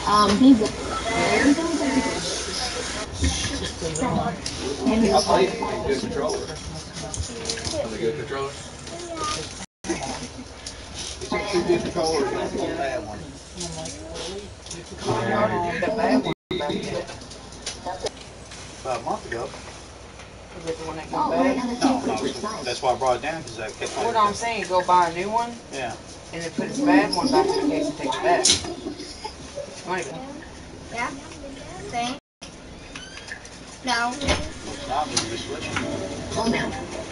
He's I'll tell you, he's a good controller. I'm a good controller. He's a good controller. He's a bad one. About a month ago. Is it the one that goes bad? No, that's why I brought it down, because I kept What I'm saying, go buy a new one. Yeah. And then put his bad one back in case he takes it back. Money. yeah. Thanks. No. Not moving this switch. Oh no.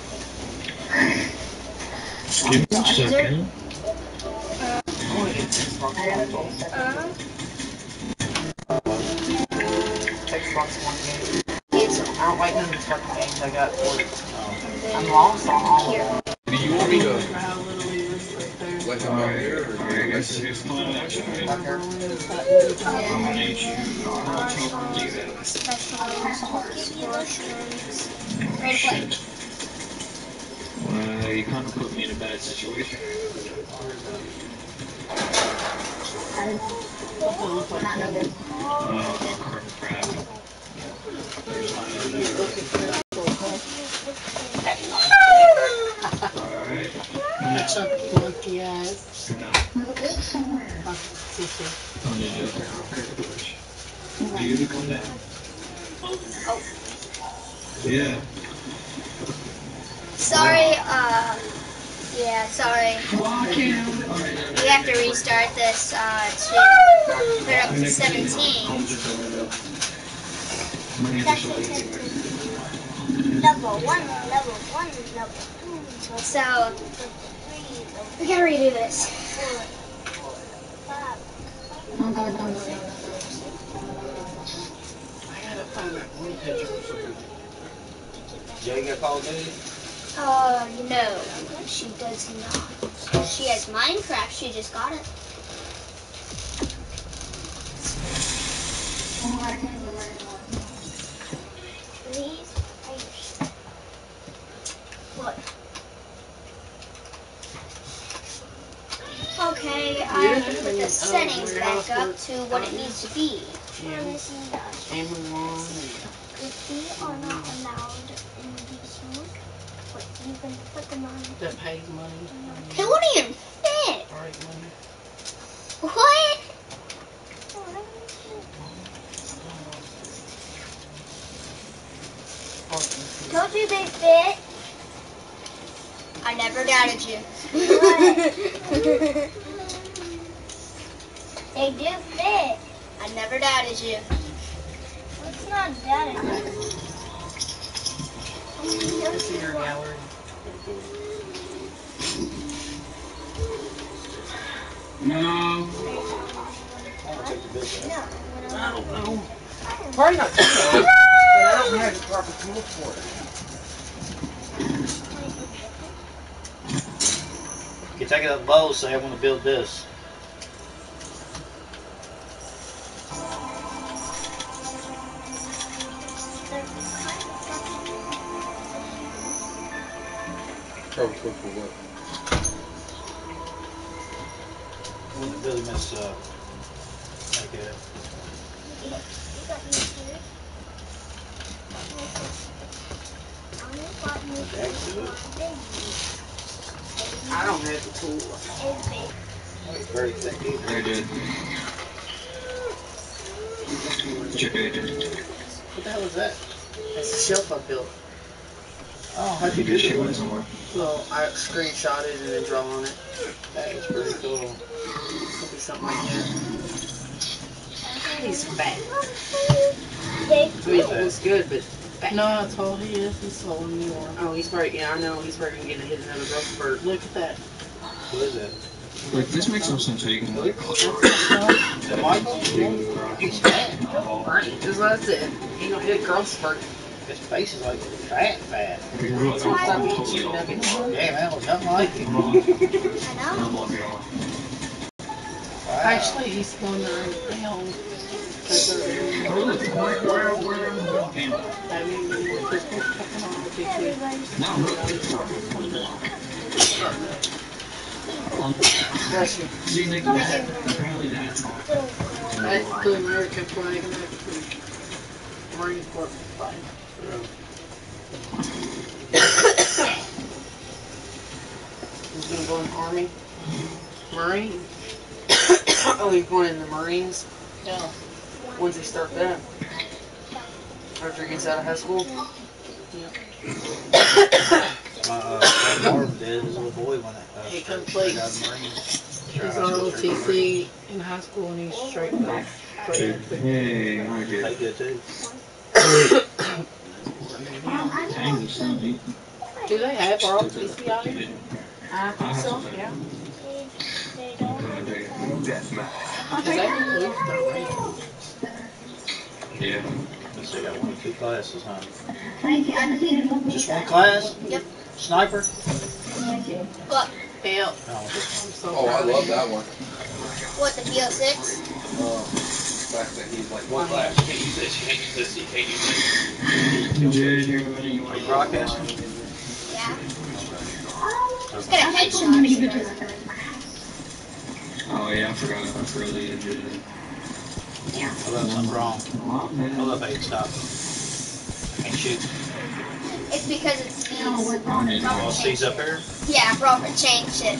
Give me a second. Xbox One game. I don't like none of the fucking games I got for it. I'm lost on all of them. Do you want me to let him out here, or I guess it's fun actually. Shit. Well, you kind of put me in a bad situation. Oh, crap. Alright. Next up. Monkey eyes. You come down. Oh. Yeah. Sorry, yeah, sorry. We have to restart this, to put it up to 17. Level 1, level 1, level 2. So, we gotta redo this. Oh God, don't say that. I gotta find that one picture or something. Jay got Call of Duty? No, she does not. She has Minecraft, she just got it. Please, what? Okay, I have to put the settings back up to what it needs to be. And we won. If we are not allowed in these rooms, but you can put them on. That pays money. It won't even fit. Alright, money. What? Told you they fit. I never doubted you. They do fit. I never doubted you. It's not doubted. This is your gallery. No. No. I don't know. Probably not too much, but I don't have the proper tools for it. You can take it up low, say I want to build this. Probably for what? I want to build him this, like a... I don't have the tools. It's very thick either. Very good. Check it. What the hell is that? That's the shelf I built. Oh, how'd you do that? Somewhere. Well, I screenshot it and then draw on it. That is pretty cool. It'll be something like that. He's fat. I mean, it looks good, but fat. No, I told he is. He's slower than you are. Oh, he's probably, yeah, I know. He's probably going to hit another growth spurt. Look at that. What is that? Like, this makes no sense how you can, like, Is that Michael? He's fat. That's what I said. He don't hit a growth spurt. His face is like fat. Stop eating chicken nuggets. Yeah, man, it was nothing like it. I know. Wow. Actually, he's going around. Bless you. See, apparently that's That's the American flag and that's the Marine Corps flag. He's gonna go in the Army. Marine. Oh, he's going in the Marines. Yeah. When's he start that? After he gets out of high school? My Marv did, his little boy when He it comes straight late. out of the Marines. He's on OTC in high school and he's straight back. Hey, I They get good too. Dang, this sound neat. Do they have ROTC out here? I think so, yeah. Is that include the Yeah. Let's see, I got 1 or 2 classes, huh? Just one class? Yep. Sniper? What? Help. No, just I'm so Oh, I proud of love you. that one. What, the PO6? The fact that he's like, what class? You can't use this, you can't use this, you can't use this. one. Are you broadcasting? Yeah. Just Okay. get a headshot. Oh yeah, I forgot. I really did it. I love something wrong. I love how you stop. Can't shoot. It's because it's these. Oh, C's up here? Yeah, Robert changed it.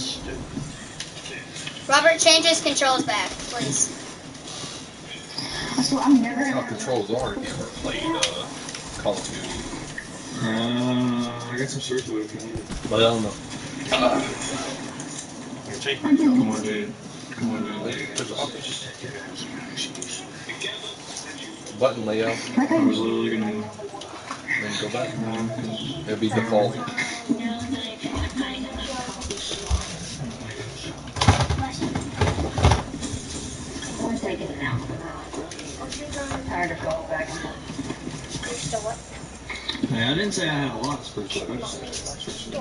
Robert, change his controls back, please. That's how controls are if you ever played Call of Duty. I got some search with it. But I don't know. Here, see? Come on, dude. Come on, dude. Button layout, I was literally gonna. then go back. It'll be default. Hey, I didn't say I had a lot of search with it. I just said search with it.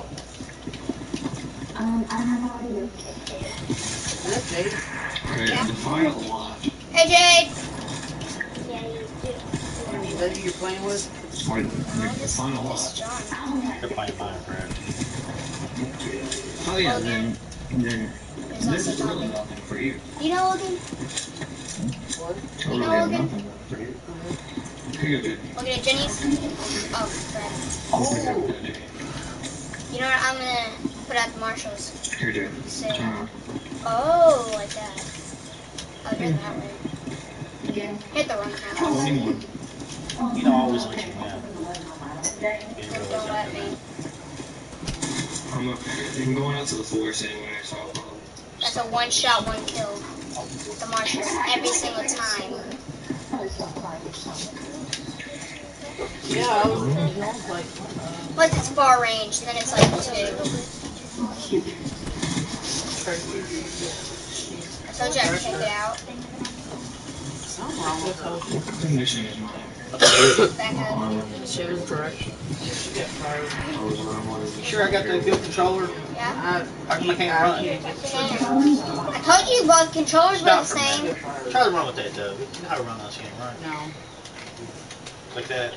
Is that Jade? Okay, I define a lot. Hey, Jade. Is that who you're playing with? I define a lot. They're playing Minecraft. Oh yeah, then this is really nothing for you. You know Logan? What? I really have nothing for you. Here you go, dude. Logan at Jenny's? Oh, crap. You know what? I'm gonna put out the Marshalls. Here, dude. Say, Turn on. oh, like that. Oh, you're that way. Hit the wrong house. 21. You know, I always let you win. Don't let me. I'm up there. I'm going out to the forest anyway, so I'll probably. That's a one shot, one kill. The Marshalls. Every single time. Yeah, I was like, Plus it's far range, then it's like 2. I told you I could take it out. something wrong with her. Condition is mine. Back up. She was direction. She got fired. I was around one of You sure I got the good controller? Yeah. How come I can't run? I told you both controllers were the Stop for a same. minute. Try to run with that, though. You know how to run this game, right? No. Like that.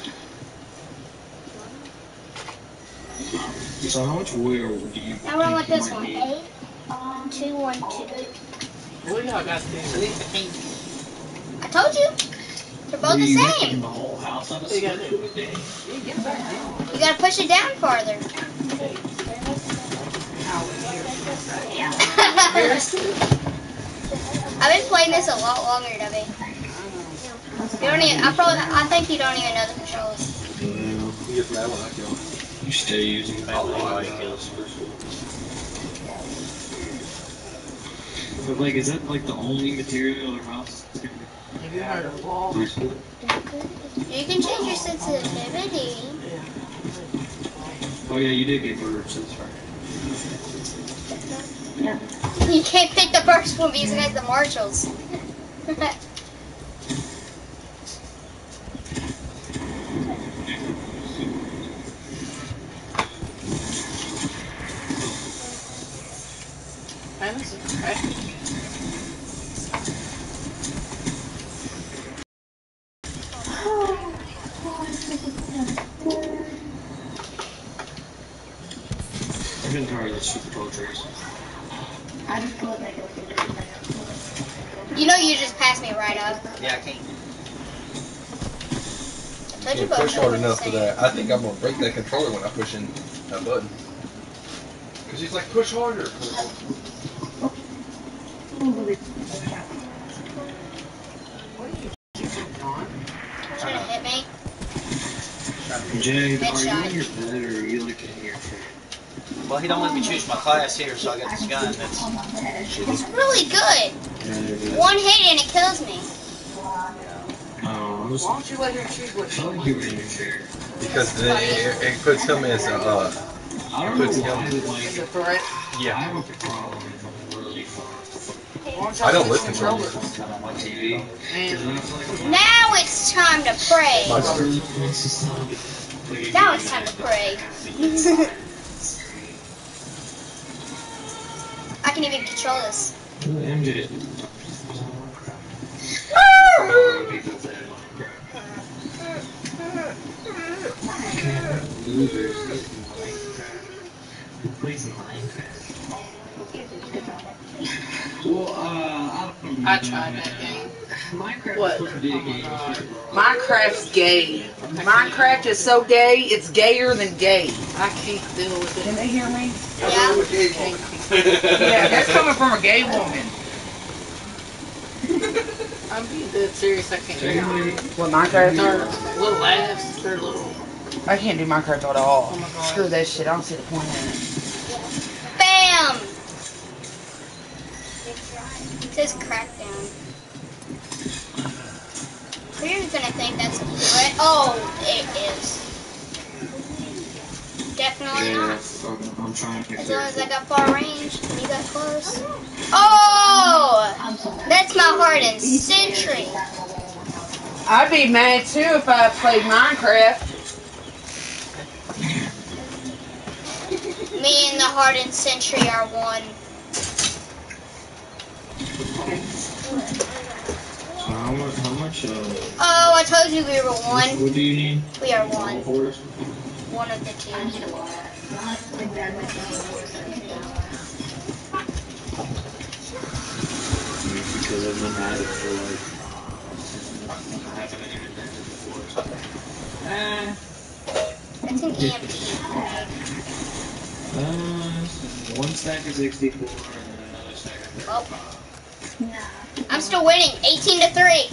So how much oil do you Now run with think this you one. might need? 2, 1, 2. What y'all got to do? I told you. They're both the You have to same. get the whole house out of You gotta split with it. You gotta push it down farther. I've been playing this a lot longer, Debbie. You don't even. I think you don't even know the controls. You get from that one, I kill. You stay using that Anybody one. kills. But like, is that like the only material or house? Have you heard of wall? You can change your sensitivity. Oh yeah, you did get birds, that's right. You can't pick the first one because it has the Marshalls. Man, this is crazy. I've been tired of the Super Bowl jerseys. You know you just passed me right up. Yeah, I can't. I told you Can't both push know hard what enough to for say. that. I think I'm gonna break that controller when I push in that button. Cause he's like, push harder. Trying to hit me. Jay, are you Headshot. in your bed or are you looking at your chair? Well, he don't let me choose my class here, so I got this gun that's shitty. It's really good. One hit and it kills me. Oh, Why don't you let him choose what I like you in your chair. Because then it puts him as a, I don't know why, is a like, threat? I yeah. have a problem if I'm really far. Why don't I don't y'all listen switch to him. controllers? On TV. And Now it's time to pray. My turn. Now it's time to pray. I can even control this. MJ. Well, I tried that game. Minecraft What? is supposed to be a game. Minecraft's gay. Minecraft is so gay, it's gayer than gay. I can't deal with it. Can they hear me? Yeah. Yeah, that's coming from a gay woman. I'm being dead serious. I can't do it. What, Minecraft? They're little laughs. They're little. I can't do Minecraft at all. Oh my God. Screw that shit. I don't see the point in it. Bam! It says crackdown. Who's gonna think that's a threat? Oh, it is. Definitely not. I'm trying to As long as I got far range and you got close. Oh! That's my hardened sentry. I'd be mad too if I played Minecraft. Me and the hardened sentry are one. So how much, Oh, I told you we were one. what do you need? We are one. Horse? One of the two. Because I've been at it for like, I haven't even done it before. That's an EMP. One stack of 64 and then another stack of 35. I'm still winning, 18-3.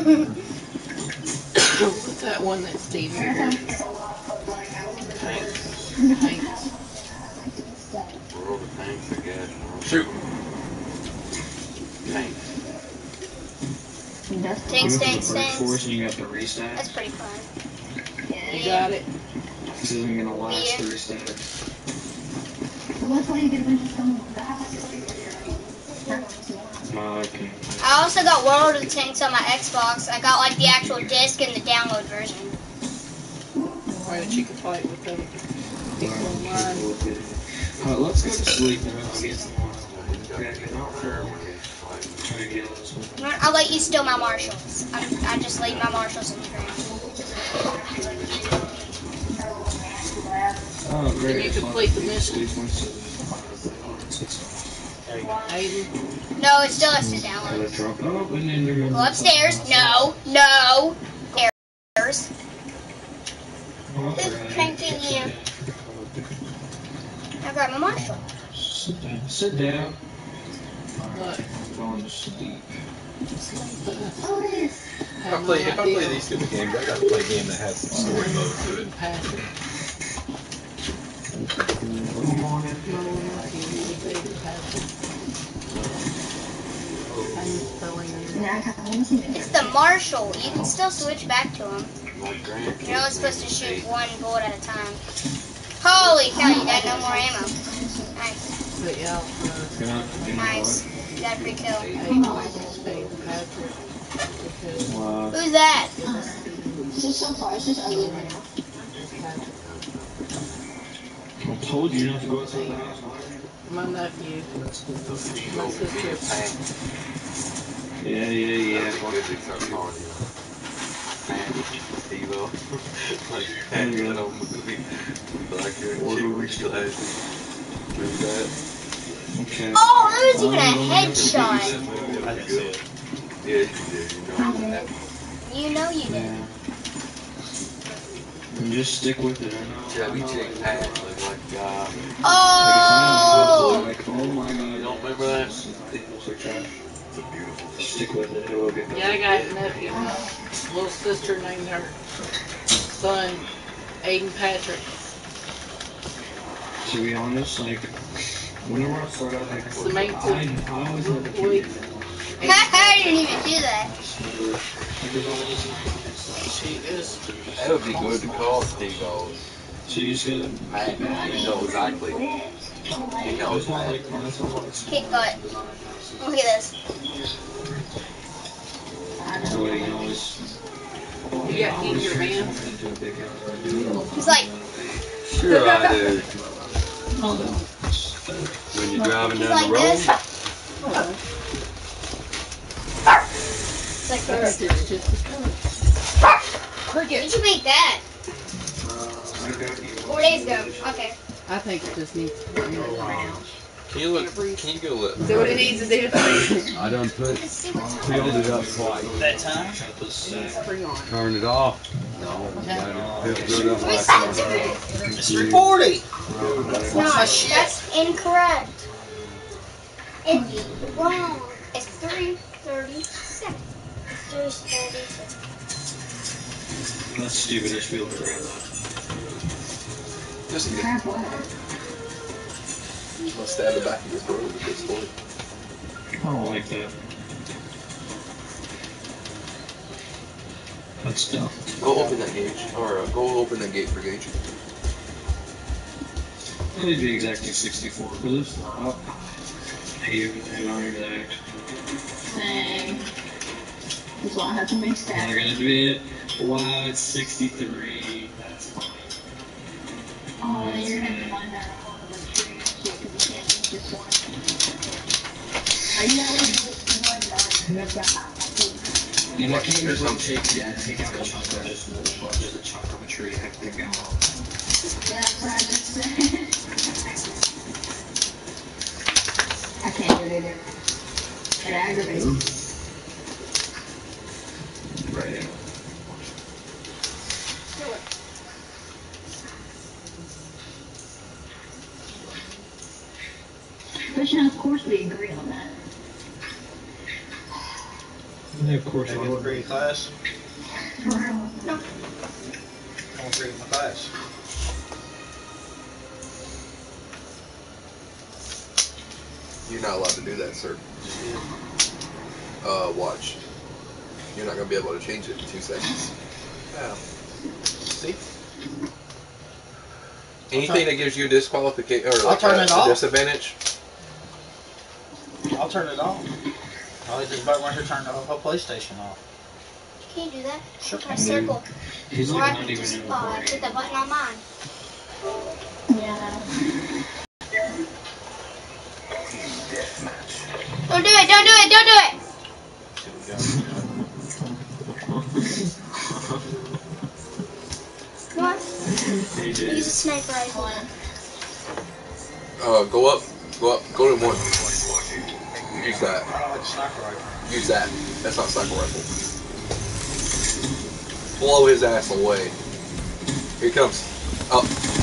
What's that one that Steve did? Tanks. Shoot. Tanks, tanks, Force tanks. and you got the restack. That's pretty fun. You got it. This isn't gonna last Yeah. 3 stacks. Okay. I also got World of Tanks on my Xbox. I got like the actual disc and the download version. Why did you can fight with them? People online. Let's go to sleep and I'll get some more. Try to get a little. I'll let you steal my marshals. I just laid my marshals in the ground. Oh, great. Can you complete the mission? Aiden? No, it still has to download. Go upstairs. No. Stairs. Who's pranking you? I got my marshal. Sit down. What? Going to sleep. If I play these stupid games, I gotta play a game that has some story mode to it. Pass it. It's the marshal. You can still switch back to him. You're only supposed to shoot one bullet at a time. Holy cow, you got no more ammo. Nice. But yeah, Nice. You got a free kill. Aiden, Patrick. Wow. Who's that? I told you not to go outside the house. My nephew. My sister. Yeah. Okay. Oh, there was even a headshot. I didn't see it. Yeah, you did. You know you did. Yeah. And just stick with it. I know. Chubby chick Pat, look like God. Oh! Like, oh my god. You don't remember that? Stick with it. It will get better. Yeah, I got a nephew. My little sister named her son Aiden Patrick. To be honest, like, whenever I start out, like, It's the main I always have a boy. I didn't even do that. She is. That would be good to call Steve O's. So you just gotta. Pat, you know exactly. You know It's not exactly. like, that's what Kick butt. Look at this. so what you always. You got heat in your van? He's like, Sure I do. When you're driving he's down like the road. this. It's like this. When did you make that? 4 days ago. Okay. I think it just needs to be in the ground. Can you look? Can you go look? So what it needs is it I done put filled it up twice. That time? bring on. Turn it off. No, It's 340. It's not. That's incorrect. It's wrong. It's 3:37. 3:36. That's stupid. I just feel like Just a minute. I'll stab the back of your throat with this one. I don't like that. That's tough. Go open that gauge, or go open that gate for gauge. It'll be exactly 64 for this. Even on exact. Dang. That's why I have to make Not stats. gonna be it. Wow, it's 63. That's funny. Oh, you're gonna have to find that on the tree because you can't use just one. Are you not And I can't even take out the chocolate, just a chunk of a tree. I have to take it off. That's what I just said. I can't do it either. It aggravates me. Right. But of course we agree on that. And of course, Have you ever agreed class? For real. I don't agree with my class. You're not allowed to do that, sir. Watch. You're not gonna be able to change it in 2 seconds. Yeah. See? Anything that gives you a disqualification or I'll like turn a it off. disadvantage. I'll turn it off. I'll just about right here turn the whole PlayStation off. Can you do that? Sure. Try circle. he's Or like I not can even just in the hit the button on mine. Yeah. Don't do it! Don't do it! Don't do it! Come on. He did. Use a sniper rifle. Go up, go to 1. Use that. I don't like the sniper rifle. Use that. That's not sniper rifle. Blow his ass away. Here he comes. Up.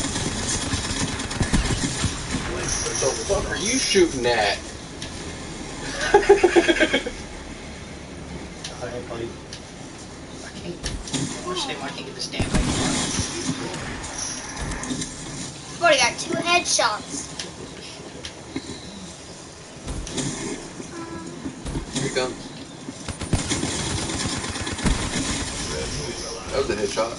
What the fuck are you shooting at? I can't understand why I can't get this damn thing. I've already got 2 headshots. Here he comes. That was a headshot.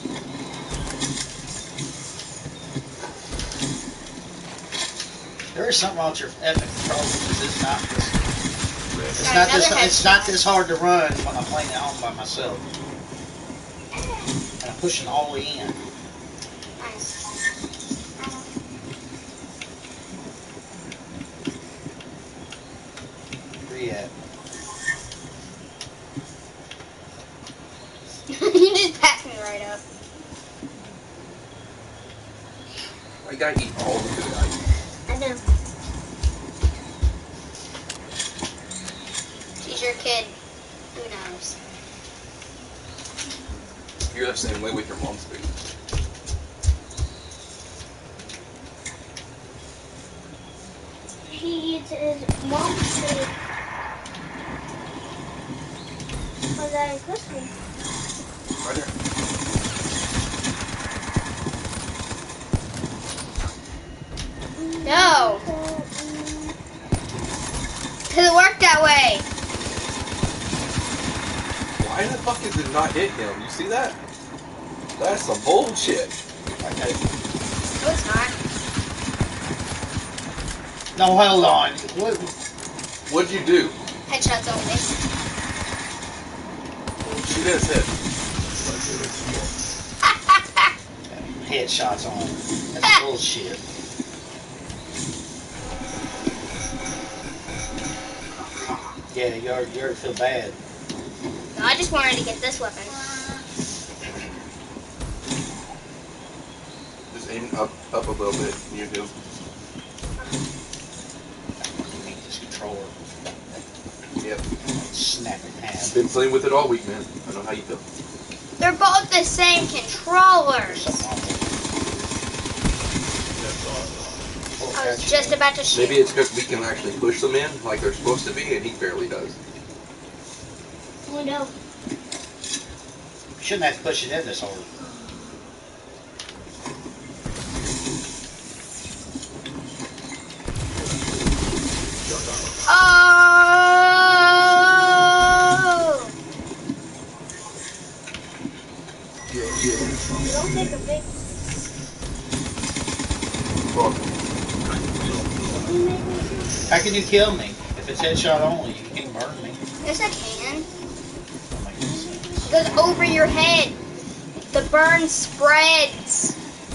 There is something wrong with your epic controller because it's not this. Got another It's not this hard to run when I'm playing at home by myself. And I'm pushing all the way in. Nice. Where you at? You just passed me right up. I gotta eat all the food I eat. I know. She's your kid. Who knows? You're the same way with your mom's food. He eats his mom's food. Was that a cookie? Right there. No. Doesn't work that way. Why the fuck did it not hit him? You see that? That's some bullshit. Okay. No, it's not. No, hold on. What? What'd you do? Headshots only. Shoot his head. Headshots on. That's bullshit. Yeah, you already feel bad. No, I just wanted to get this weapon. Just aim up a little bit. You do. You need this controller. Yep. Snap it in half. Been playing with it all week, man. I know how you feel. They're both the same controllers. I was just about to shoot. Maybe it's because we can actually push them in like they're supposed to be, and he barely does. Oh no. Shouldn't have to push it in this hard. Oh! Don't take a big. How can you kill me? If it's headshot only, you can't burn me. Yes, I can. Oh my goodness. It goes over your head. The burn spreads.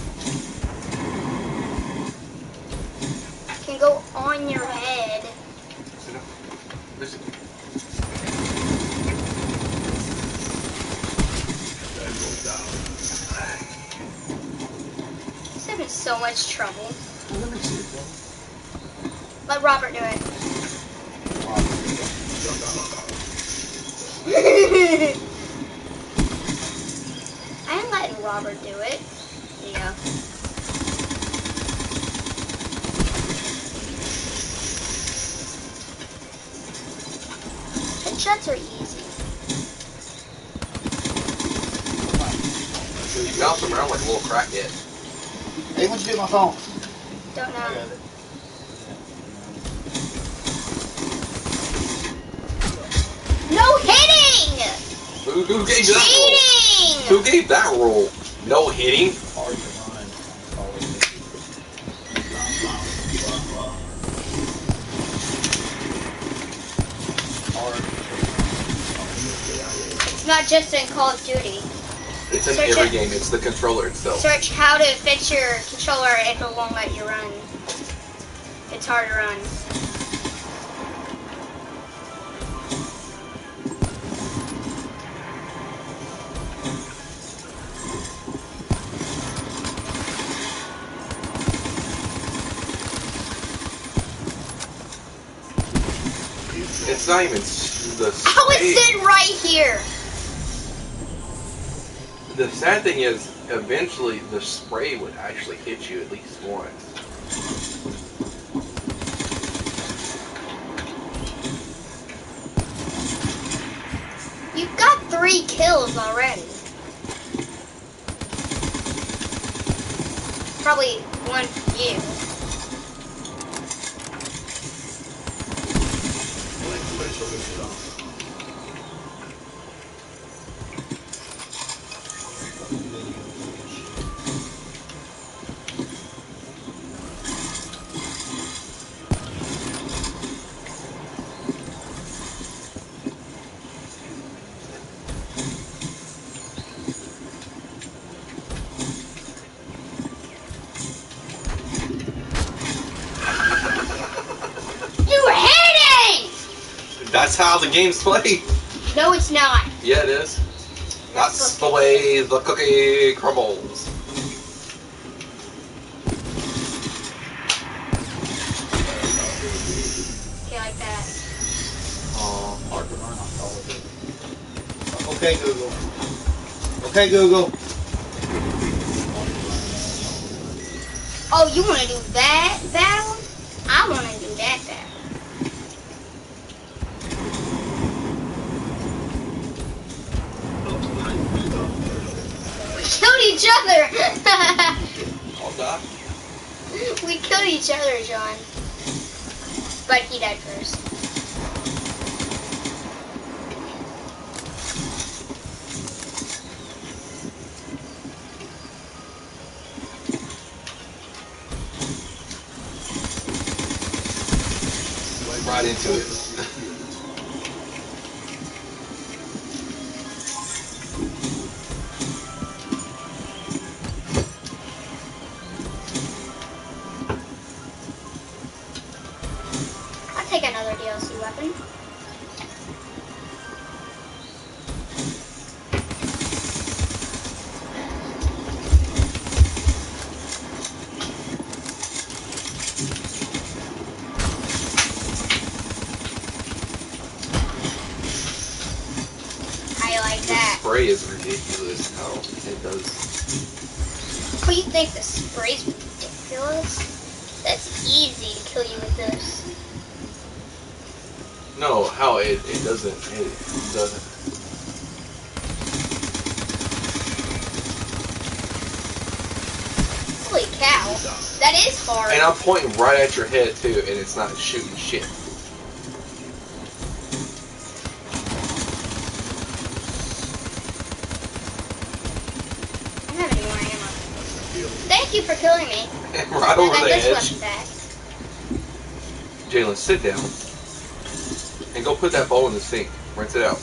Can go on your head. Listen. He's having so much trouble. Let me see it, Let Robert do it. I am letting Robert do it. There you go. Headshots are easy. You bounce them around like a little crackhead. Hey, what'd you do with my phone? Don't know. I got it. No hitting! Who gave that roll? Cheating! Who gave that roll? No hitting. Hard to run. It's not just in Call of Duty. It's in Search every it. game. It's the controller itself. Search how to fix your controller if it won't let you run. It's hard to run. It's not even the How is spray. it right here? The sad thing is, eventually the spray would actually hit you at least once. You've got 3 kills already. Probably one for you. You're hitting! That's how the game's played. No, it's not. Yeah, it is. That's the way the cookie crumbles. Okay, like that. Hard to run on Call of Duty. Okay, Google. Okay, Google. Oh, you want to do that battle? I want to do that battle. We killed each other! I'll die. We killed each other, John. But he died first. Right into it. I'll take another DLC weapon. I like that. Spray is ridiculous how it does. What do you think? The spray's ridiculous? That's easy to kill you with this. No, how it doesn't. It doesn't. Holy cow. That is hard. And I'm pointing right at your head too, and it's not shooting shit. I don't have any more ammo. Thank you for killing me. Right I over got the this edge. weapon back. Jalen, sit down. And go put that bowl in the sink. Rinse it out.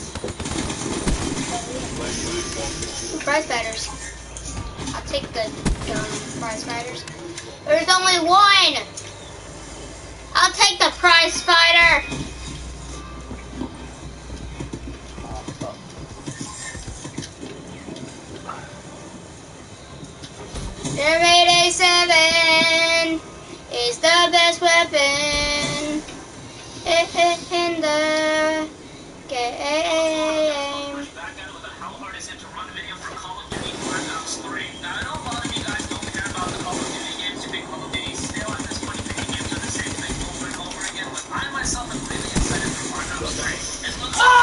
Prize fighters. I'll take the prize fighters. There's only one! I'll take the prize fighter! The Raid A7 is the best weapon in the game. How hard is it to run a video for Call of Duty Black Ops 3? Now, I know a lot of you guys don't care about the Call of Duty games. You think Call of Duty still at this point, video games are the same thing over and over again. But I myself am really excited for Black Ops 3. It looks like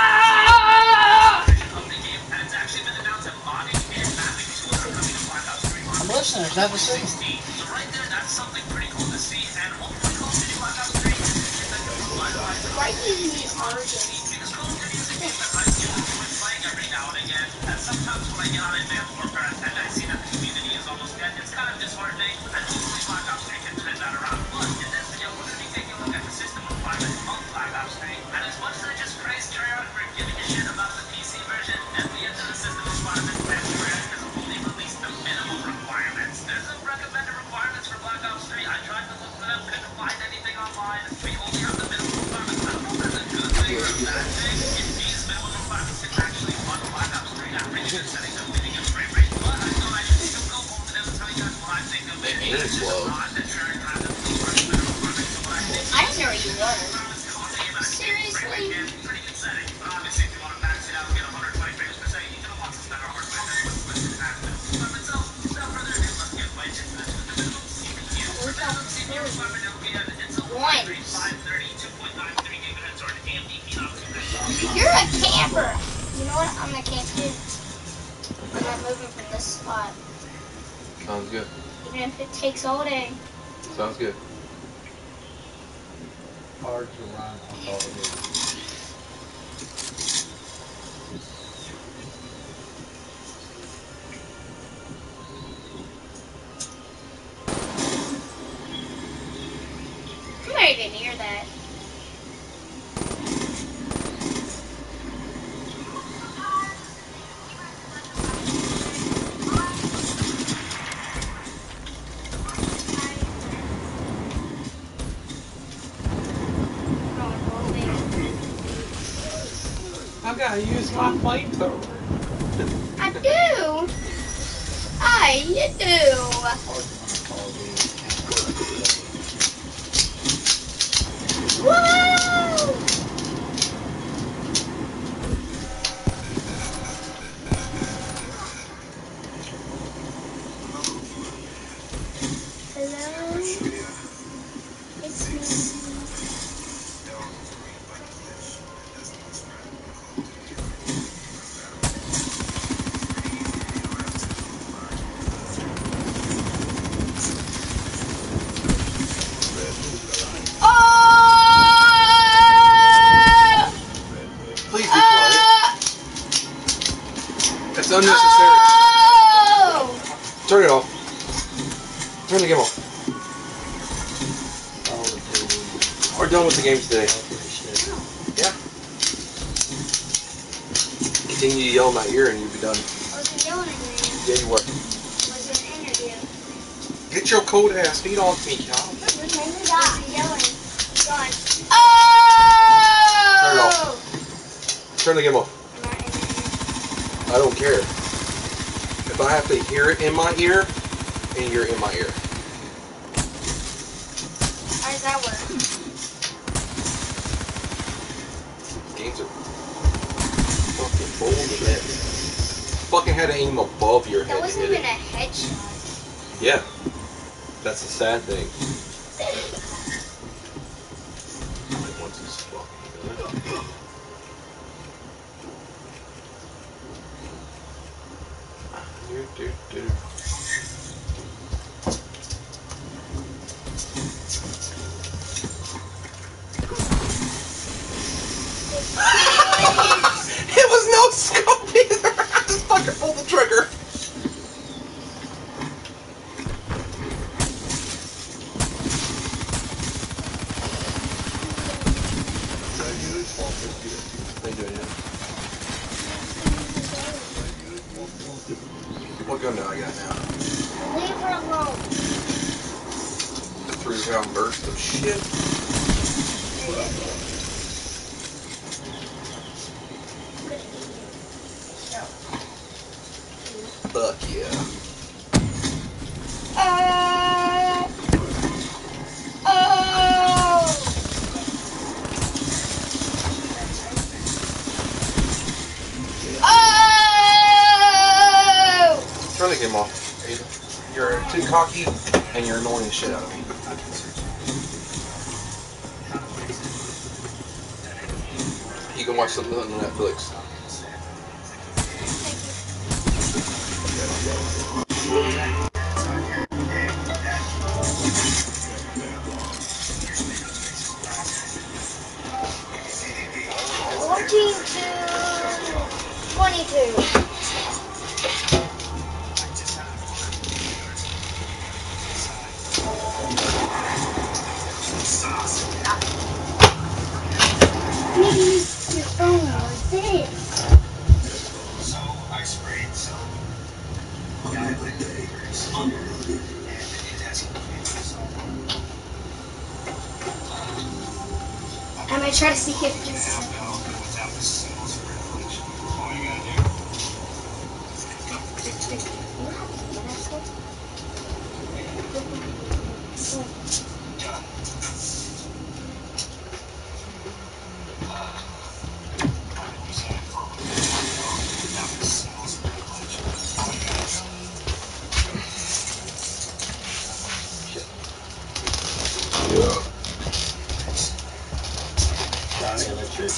of the game, and it's actually been announced that modding and mapping tools are coming to Black Ops 3. I'm listening. Is that the same? So right there, that's something pretty cool to see. And hopefully Call of Duty Black Ops 3 is that can revitalize the Why do you use Origin? Because Call of Duty is a game that I do enjoy playing every now and again. And sometimes when I get on Advanced Warfare and I see that the community is almost dead, it's kind of disheartening. And hopefully Black Ops 3 can turn that around. But in this video, we're going to be taking a look at the system requirements of Black Ops 3. And as much as I just praised Treyarch for giving a shit about the PC version, at the end of the system requirements, and Treyarch has only released the minimum requirements. There's no recommended requirements for Black Ops 3. I tried to look for them, couldn't find anything online. We only have the minimum requirements. I don't know if that's a good thing or a bad thing. If these minimum requirements can actually fund Black Ops 3 at really good settings and leading a frame rate. But I thought I should still go home to them and tell you guys what I think of it. It's just odd that Treyarch has the minimum requirements. So what I think I didn't know you were. seriously? Pretty good setting. But obviously, if you want to max it out and get 120 frames per second, you can unlock some better hardware than what's listed in active. But without further ado, let's get right into this with the minimum CPU. For minimum CPU requirement, it will be an Intel Core i3 530 2.93 gigahertz or an AMD Phenom 290. You're a camper! You know what? I'm gonna camp too. I'm not moving from this spot. Sounds good. Even if it takes all day. Sounds good. Hard to run on Call of Duty. I'm not even near that. I gotta use my flamethrower. I do! I do! Woo! It's unnecessary. Oh! Turn it off. Turn the game off. We're done with the game today. Yeah. Continue to yell in my ear and you'll be done. I wasn't yelling at you. Yeah, you were. It was an interview. Get your cold ass feet off me, Cal. Stop yelling. God. Oh! Turn it off. Turn the game off. I don't care. If I have to hear it in my ear, and you're in my ear. How does that work? Games are fucking bold with that. Fucking had to aim above your head. That wasn't to hit even a it. headshot. Yeah. That's the sad thing. Like once he's fucking done. It was no scope either. I just fucking pulled the trigger. What gun do I got now? Leave her alone. The 3-round burst of shit. Fuck yeah. Oh! Turn the game off. You're too cocky and you're annoying the shit out of me. You can watch something on Netflix. To 22. Use your phone like this. So I sprayed some guy with the papers and it has I'm gonna try to see if it's. without the symbols of revelation. All you gotta Johnny Electric.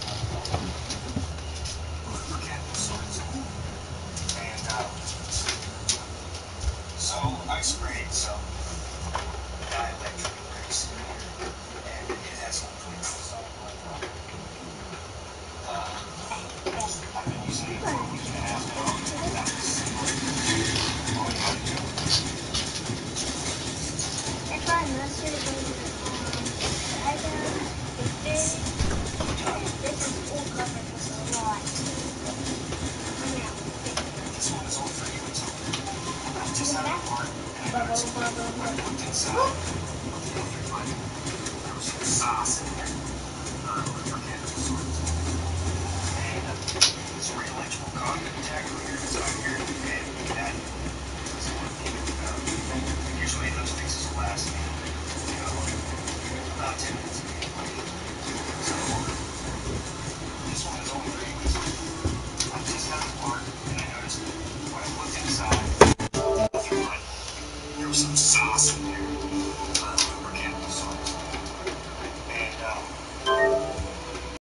So I sprayed some dielectric grease in here, and it has some twinkles on it. I've been using it for a week and a half now. Without this single all you gotta do. That's why mustard is this is full coverage with a lot. This one is all for you too. I just had a part, and I noticed when I looked inside, there was some sauce in there. Forget it. And this electrical conduit detector is on here, and that is what came about. Usually those fixes will last me, about 10 minutes. So this one is only 3 weeks. I just had a part, and I noticed when I looked inside, there was some sauce in there.